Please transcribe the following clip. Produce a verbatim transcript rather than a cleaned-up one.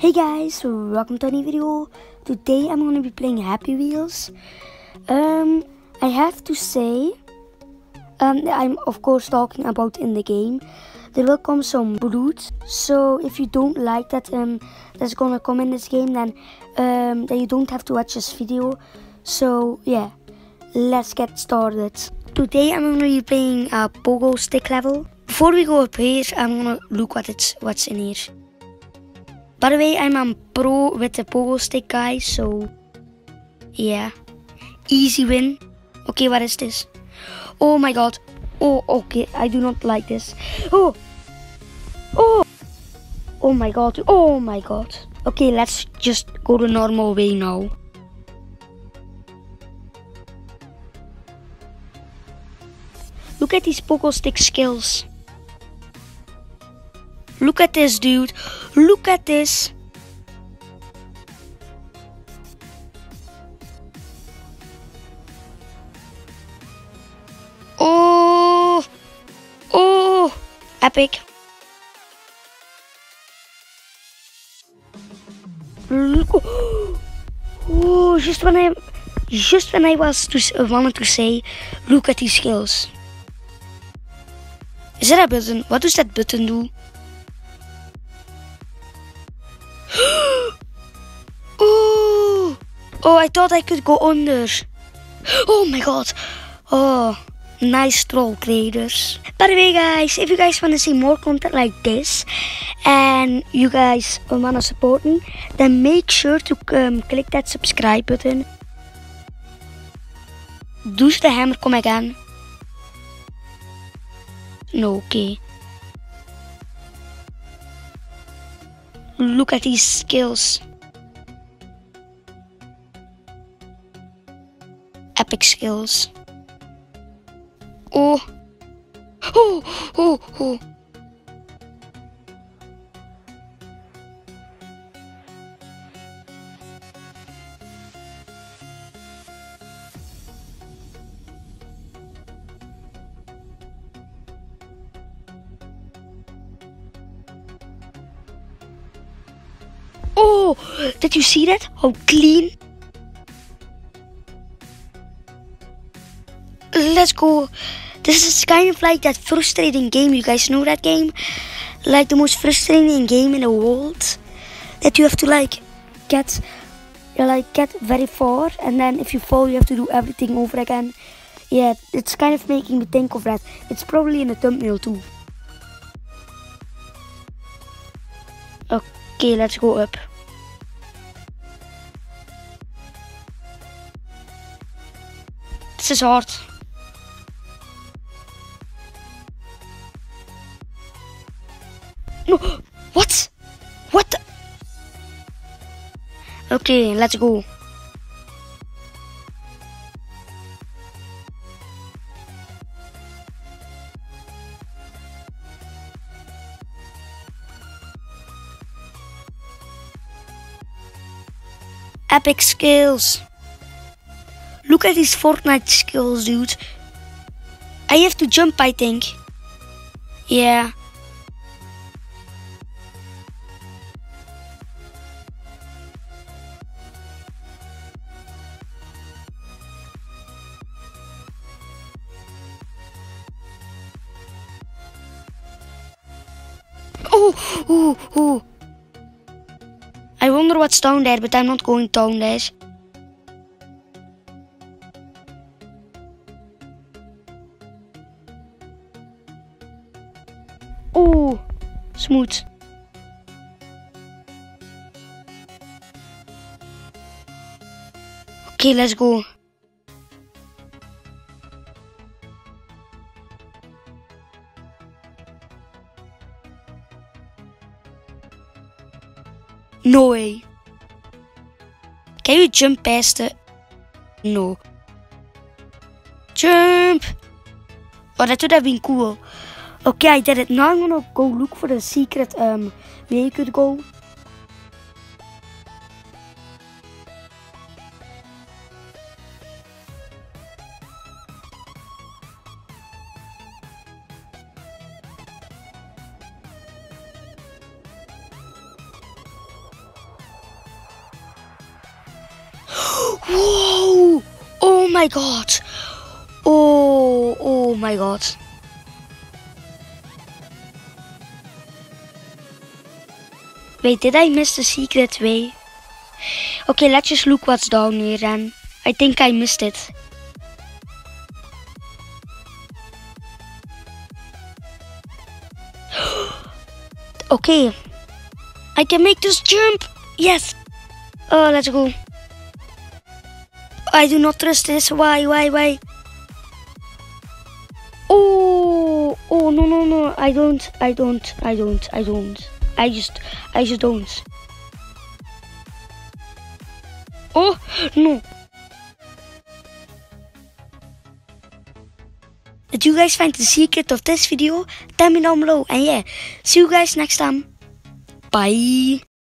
Hey guys, welcome to a new video. Today I'm gonna be playing Happy Wheels. Um, I have to say, um, I'm of course talking about in the game. There will come some blood, so if you don't like that, um, that's gonna come in this game, then, um, then you don't have to watch this video. So yeah, let's get started. Today I'm gonna be playing a pogo stick level. Before we go up here, I'm gonna look what it's what's in here. By the way, I'm a pro with the pogo stick, guys, so yeah. Easy win. Okay, what is this? Oh my god. Oh, okay, I do not like this. Oh! Oh! Oh my god. Oh my god. Okay, let's just go the normal way now. Look at these pogo stick skills. Look at this, dude. Look at this. Oh. Oh. Epic. Look. Oh, just when I, just when I was to wanted to say, look at these skills. Is that a button? What does that button do? Oh, oh! I thought I could go under. Oh my god! Oh, nice troll creators. By the way, guys, if you guys want to see more content like this, and you guys want to support me, then make sure to um, click that subscribe button. Does the hammer come again? No, okay. Look at these skills. Epic skills. Oh. Oh, oh, oh. Oh, did you see that? How clean? Let's go. This is kind of like that frustrating game. You guys know that game? Like the most frustrating game in the world. That you have to like get, you like get very far, and then if you fall, you have to do everything over again. Yeah, it's kind of making me think of that. It's probably in the thumbnail too. Okay, let's go up. This is hard. No, what? What the? Okay, let's go. Epic skills. Look at these Fortnite skills, dude. I have to jump, I think. Yeah. Oh, oh, oh. I wonder what's down there, but I'm not going down there. Oh, smooth. Okay, let's go. No way. Can you jump past it? No. Jump! Oh, that would have been cool. Okay, I did it. Now I'm gonna go look for the secret um where you could go. Whoa! Oh my god! Oh, oh my god. Wait, did I miss the secret way? Okay, let's just look what's down here then. I think I missed it. Okay, I can make this jump. Yes. Oh, let's go. I do not trust this. Why, why, why? Oh, oh, no, no, no. I don't, I don't, I don't, I don't. I just, I just don't. Oh, no. Did you guys find the secret of this video? Tell me down below. And yeah, see you guys next time. Bye.